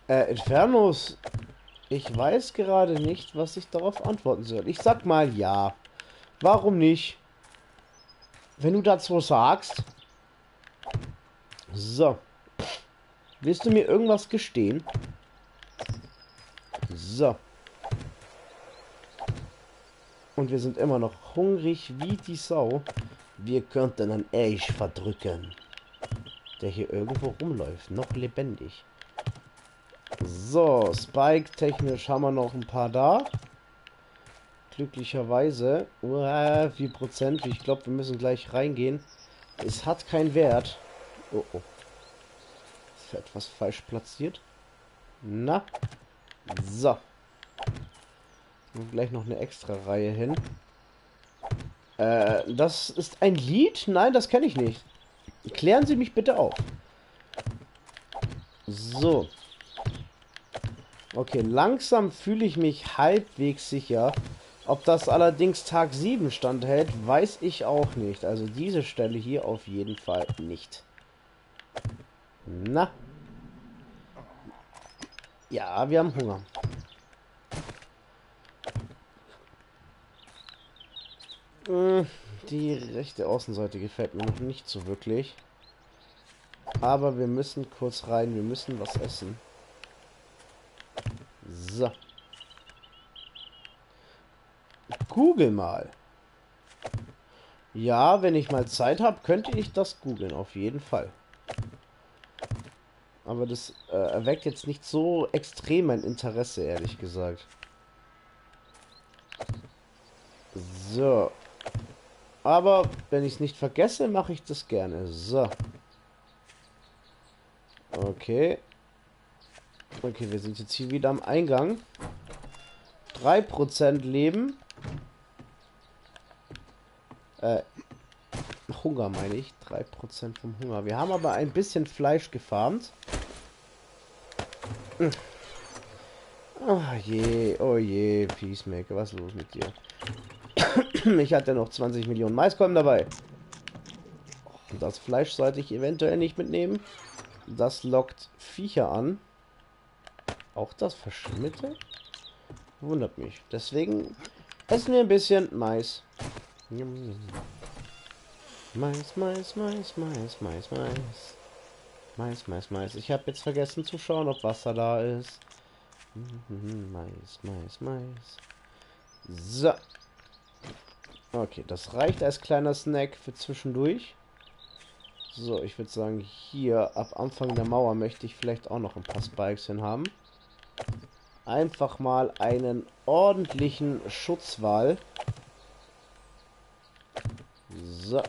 Infernos, ich weiß gerade nicht, was ich darauf antworten soll. Ich sag mal ja. Warum nicht? Wenn du dazu sagst. So. Willst du mir irgendwas gestehen? So. Und wir sind immer noch hungrig wie die Sau. Wir könnten einen Elch verdrücken. Der hier irgendwo rumläuft. Noch lebendig. So, Spike-technisch haben wir noch ein paar da. Glücklicherweise. 4%. Ich glaube, wir müssen gleich reingehen. Es hat keinen Wert. Oh, oh. Ist etwas falsch platziert. Na. So. Und gleich noch eine extra Reihe hin. Das ist ein Lied? Nein, das kenne ich nicht. Klären Sie mich bitte auf. So. Okay, langsam fühle ich mich halbwegs sicher. Ob das allerdings Tag 7 standhält, weiß ich auch nicht. Also diese Stelle hier auf jeden Fall nicht. Na. Ja, wir haben Hunger. Die rechte Außenseite gefällt mir noch nicht so wirklich. Aber wir müssen kurz rein. Wir müssen was essen. So. Google mal. Ja, wenn ich mal Zeit habe, könnte ich das googeln. Auf jeden Fall. Aber das erweckt jetzt nicht so extrem mein Interesse, ehrlich gesagt. So. Aber wenn ich es nicht vergesse, mache ich das gerne. So. Okay. Okay, wir sind jetzt hier wieder am Eingang. 3% Leben. Hunger meine ich. 3% vom Hunger. Wir haben aber ein bisschen Fleisch gefarmt. Oh je, oh je, Peacemaker, was ist los mit dir? Ich hatte noch 20 Millionen Maiskolben dabei. Das Fleisch sollte ich eventuell nicht mitnehmen. Das lockt Viecher an. Auch das Verschimmelte? Wundert mich. Deswegen essen wir ein bisschen Mais. Mais, Mais, Mais, Mais, Mais, Mais. Mais, Mais, Mais. Ich habe jetzt vergessen zu schauen, ob Wasser da ist. Mais, Mais, Mais. So. Okay, das reicht als kleiner Snack für zwischendurch. So, ich würde sagen, hier ab Anfang der Mauer möchte ich vielleicht auch noch ein paar Spikes hin haben. Einfach mal einen ordentlichen Schutzwall. So.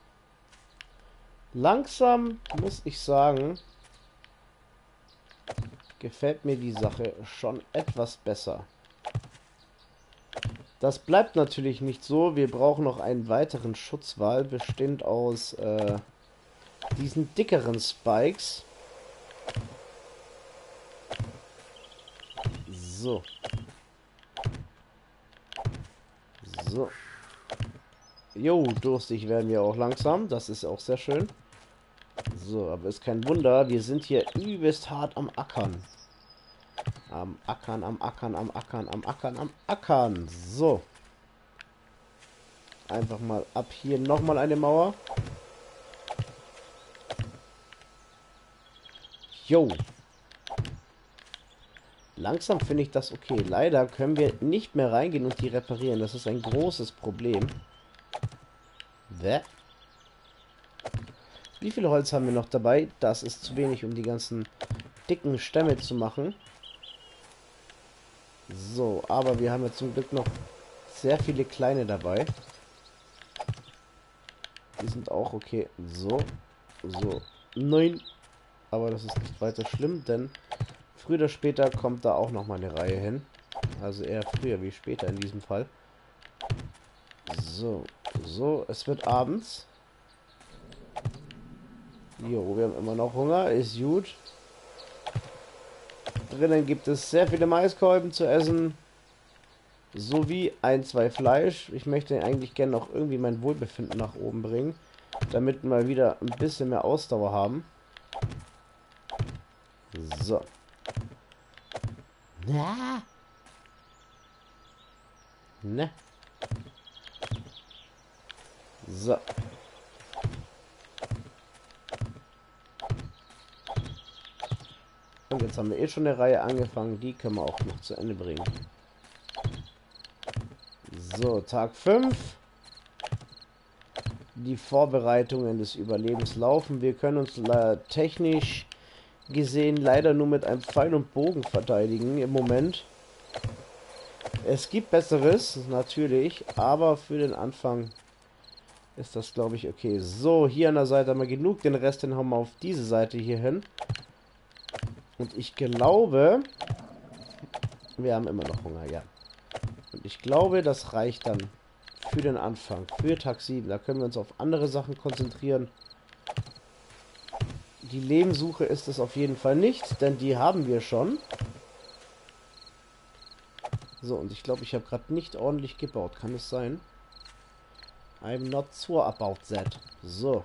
Langsam muss ich sagen, gefällt mir die Sache schon etwas besser. Das bleibt natürlich nicht so. Wir brauchen noch einen weiteren Schutzwall, bestehend aus diesen dickeren Spikes. So. So. Jo, durstig werden wir auch langsam. Das ist auch sehr schön. So, aber ist kein Wunder. Wir sind hier übelst hart am Ackern. Am Ackern, am Ackern, am Ackern, am Ackern, am Ackern. So. Einfach mal ab hier nochmal eine Mauer. Jo. Langsam finde ich das okay. Leider können wir nicht mehr reingehen und die reparieren. Das ist ein großes Problem. Wie viel Holz haben wir noch dabei? Das ist zu wenig, um die ganzen dicken Stämme zu machen. So, aber wir haben ja zum Glück noch sehr viele kleine dabei. Die sind auch okay. So, so. Nein. Aber das ist nicht weiter schlimm, denn früher oder später kommt da auch noch mal eine Reihe hin. Also eher früher wie später in diesem Fall. So, so. Es wird abends. Jo, wir haben immer noch Hunger. Ist gut. Drinnen gibt es sehr viele Maiskolben zu essen. Sowie ein, zwei Fleisch. Ich möchte eigentlich gerne noch irgendwie mein Wohlbefinden nach oben bringen. Damit wir mal wieder ein bisschen mehr Ausdauer haben. So. Na? Ne? So. Und jetzt haben wir eh schon eine Reihe angefangen. Die können wir auch noch zu Ende bringen. So, Tag 5. Die Vorbereitungen des Überlebens laufen. Wir können uns technisch gesehen leider nur mit einem Pfeil und Bogen verteidigen im Moment. Es gibt Besseres, natürlich, aber für den Anfang ist das, glaube ich, okay. So, hier an der Seite haben wir genug, den Rest den haben wir auf diese Seite hier hin. Und ich glaube, wir haben immer noch Hunger, ja. Und ich glaube, das reicht dann für den Anfang, für Tag 7. Da können wir uns auf andere Sachen konzentrieren. Die Lebenssuche ist es auf jeden Fall nicht, denn die haben wir schon. So, und ich glaube, ich habe gerade nicht ordentlich gebaut. Kann es sein? I'm not sure about that. So.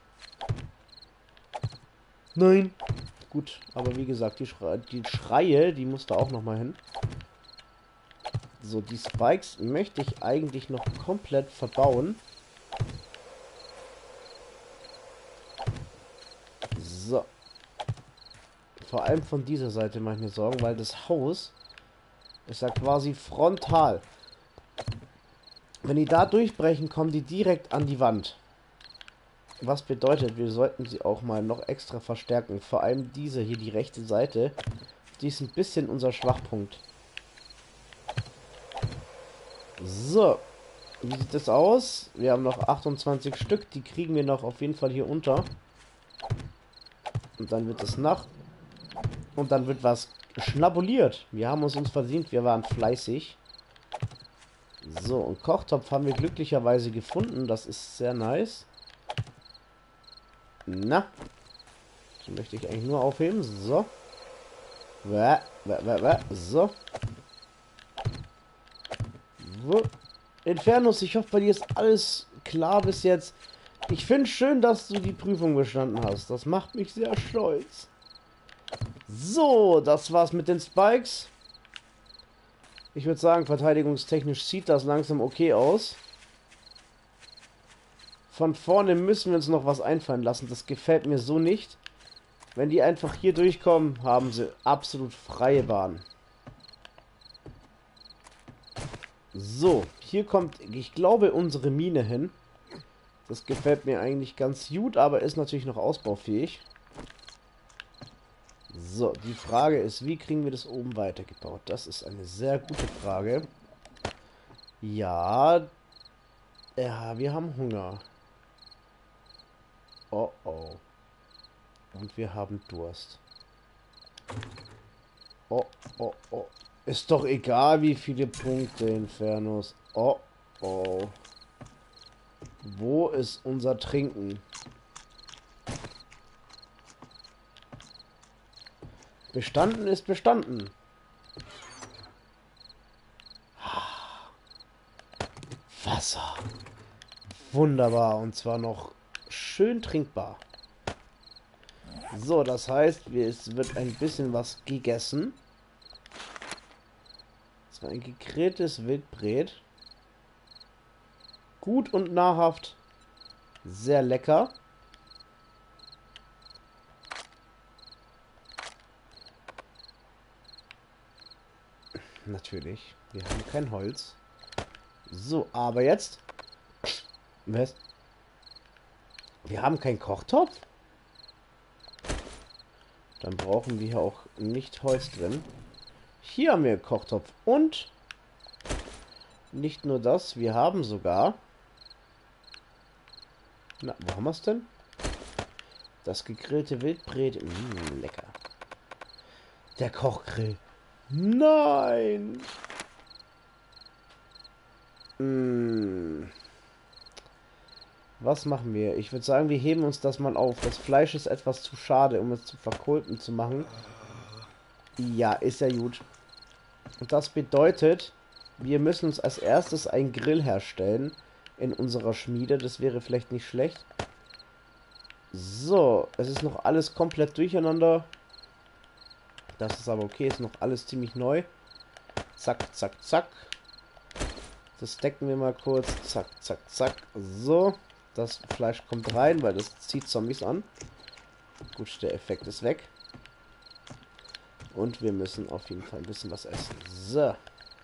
Nein. Gut, aber wie gesagt, die Schreie, die muss da auch nochmal hin. So, die Spikes möchte ich eigentlich noch komplett verbauen. So. Vor allem von dieser Seite mache ich mir Sorgen, weil das Haus ist ja quasi frontal. Wenn die da durchbrechen, kommen die direkt an die Wand. Was bedeutet, wir sollten sie auch mal noch extra verstärken. Vor allem diese hier, die rechte Seite. Die ist ein bisschen unser Schwachpunkt. So. Wie sieht das aus? Wir haben noch 28 Stück. Die kriegen wir noch auf jeden Fall hier unter. Und dann wird es Nacht. Und dann wird was schnabuliert. Wir haben uns verdient. Wir waren fleißig. So, und Kochtopf haben wir glücklicherweise gefunden. Das ist sehr nice. Na. Den möchte ich eigentlich nur aufheben. So. So. Infernus, ich hoffe, bei dir ist alles klar bis jetzt. Ich finde schön, dass du die Prüfung bestanden hast. Das macht mich sehr stolz. So, das war's mit den Spikes. Ich würde sagen, verteidigungstechnisch sieht das langsam okay aus. Von vorne müssen wir uns noch was einfallen lassen. Das gefällt mir so nicht. Wenn die einfach hier durchkommen, haben sie absolut freie Bahn. So, hier kommt, ich glaube, unsere Mine hin. Das gefällt mir eigentlich ganz gut, aber ist natürlich noch ausbaufähig. So, die Frage ist, wie kriegen wir das oben weitergebaut? Das ist eine sehr gute Frage. Ja, wir haben Hunger. Oh oh. Und wir haben Durst. Oh oh oh. Ist doch egal, wie viele Punkte, Infernus. Oh oh. Wo ist unser Trinken? Bestanden ist bestanden. Wasser. Wunderbar. Und zwar noch schön trinkbar. So, das heißt, es wird ein bisschen was gegessen. Das war ein gegrilltes Wildbret. Gut und nahrhaft. Sehr lecker. Natürlich. Wir haben kein Holz. So, aber jetzt. Was? Wir haben keinen Kochtopf? Dann brauchen wir hier auch nicht Holz drin. Hier haben wir einen Kochtopf. Und nicht nur das, wir haben sogar... Na, wo haben wir es denn? Das gegrillte Wildbret. Lecker. Der Kochgrill. Nein! Was machen wir? Ich würde sagen, wir heben uns das mal auf. Das Fleisch ist etwas zu schade, um es zu verkohlten zu machen. Ja, ist ja gut. Und das bedeutet, wir müssen uns als erstes einen Grill herstellen in unserer Schmiede. Das wäre vielleicht nicht schlecht. So, es ist noch alles komplett durcheinander. Das ist aber okay, ist noch alles ziemlich neu. Zack, zack, zack. Das decken wir mal kurz. Zack, zack, zack. So. Das Fleisch kommt rein, weil das zieht Zombies an. Gut, der Effekt ist weg. Und wir müssen auf jeden Fall ein bisschen was essen. So.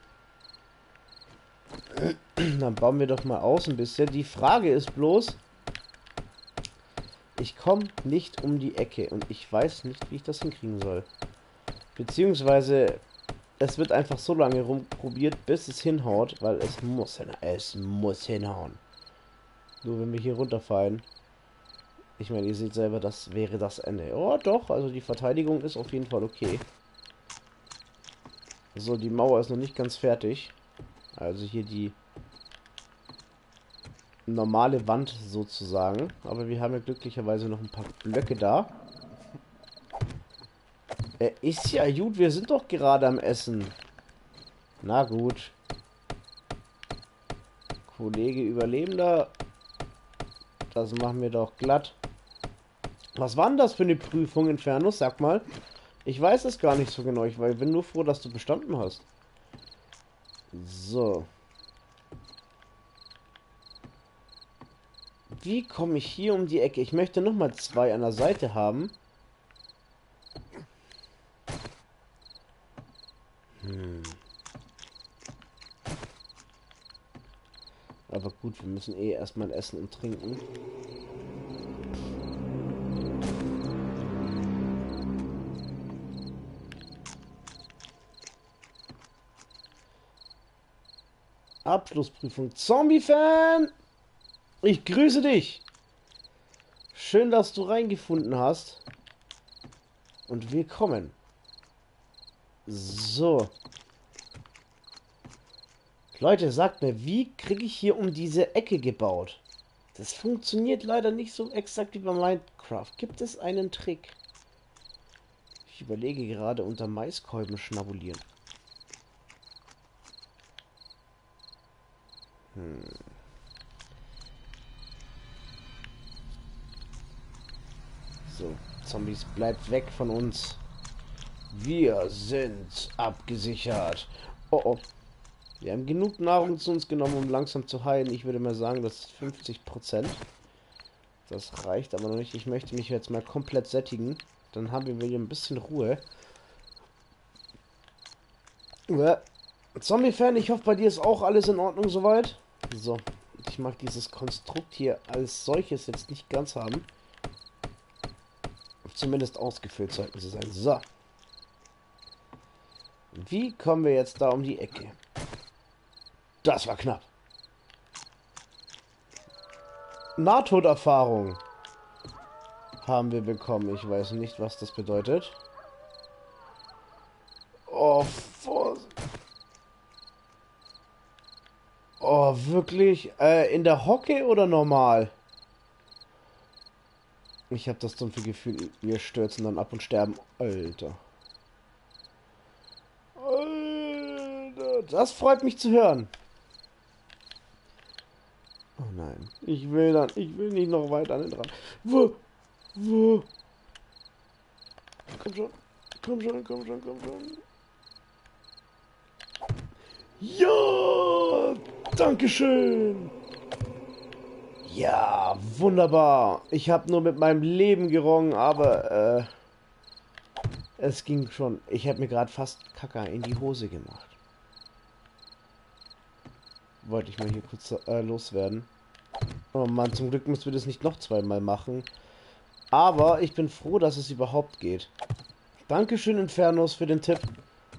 Dann bauen wir doch mal aus ein bisschen. Die Frage ist bloß, ich komme nicht um die Ecke und ich weiß nicht, wie ich das hinkriegen soll. Beziehungsweise, es wird einfach so lange rumprobiert, bis es hinhaut, weil es muss hinhauen. Nur wenn wir hier runterfallen. Ich meine, ihr seht selber, das wäre das Ende. Oh, doch, also die Verteidigung ist auf jeden Fall okay. So, die Mauer ist noch nicht ganz fertig. Also hier die normale Wand sozusagen. Aber wir haben ja glücklicherweise noch ein paar Blöcke da. Ist ja gut, wir sind doch gerade am Essen. Na gut. Kollege Überlebender. Das machen wir doch glatt. Was war denn das für eine Prüfung, Infernus? Sag mal. Ich weiß es gar nicht so genau. Ich bin nur froh, dass du bestanden hast. So. Wie komme ich hier um die Ecke? Ich möchte nochmal 2 an der Seite haben. Aber gut, wir müssen eh erstmal essen und trinken. Abschlussprüfung. Zombie-Fan! Ich grüße dich! Schön, dass du reingefunden hast. Und willkommen. So. Leute, sagt mir, wie kriege ich hier um diese Ecke gebaut? Das funktioniert leider nicht so exakt wie bei Minecraft. Gibt es einen Trick? Ich überlege gerade unter Maiskolben schnabulieren. So, Zombies, bleibt weg von uns. Wir sind abgesichert. Oh oh. Wir haben genug Nahrung zu uns genommen, um langsam zu heilen. Ich würde mal sagen, das ist 50%. Das reicht aber noch nicht. Ich möchte mich jetzt mal komplett sättigen. Dann haben wir hier ein bisschen Ruhe. Zombie-Fan, ich hoffe, bei dir ist auch alles in Ordnung soweit. So, ich mag dieses Konstrukt hier als solches jetzt nicht ganz haben. Zumindest ausgefüllt sollten sie sein. So. Wie kommen wir jetzt da um die Ecke? Das war knapp. Nahtoderfahrung haben wir bekommen. Ich weiß nicht, was das bedeutet. Oh, oh, wirklich? In der Hocke oder normal? Ich habe das dumpfe Gefühl, wir stürzen dann ab und sterben. Alter. Alter. Das freut mich zu hören. Oh nein. Ich will nicht noch weiter an den Rand. Wo? Komm schon. Komm schon. Ja! Dankeschön! Ja, wunderbar. Ich habe nur mit meinem Leben gerungen, aber es ging schon. Ich habe mir gerade fast Kacke in die Hose gemacht. Wollte ich mal hier kurz loswerden. Oh Mann, zum Glück müssen wir das nicht noch 2-mal machen. Aber ich bin froh, dass es überhaupt geht. Dankeschön, Infernus, für den Tipp.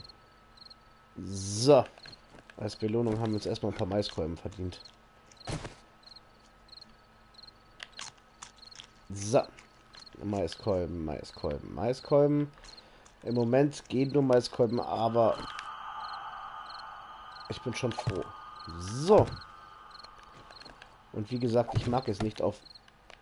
So. Als Belohnung haben wir uns erstmal ein paar Maiskolben verdient. So. Maiskolben. Im Moment gehen nur Maiskolben, aber ich bin schon froh. So. Und wie gesagt, ich mag es nicht auf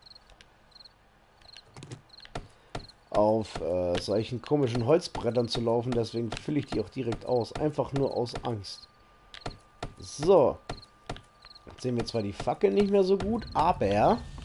solchen komischen Holzbrettern zu laufen, deswegen fülle ich die auch direkt aus. Einfach nur aus Angst. So. Jetzt sehen wir zwar die Fackel nicht mehr so gut, aber